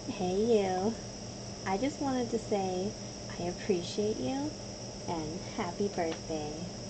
Hey you. I just wanted to say I appreciate you and happy birthday.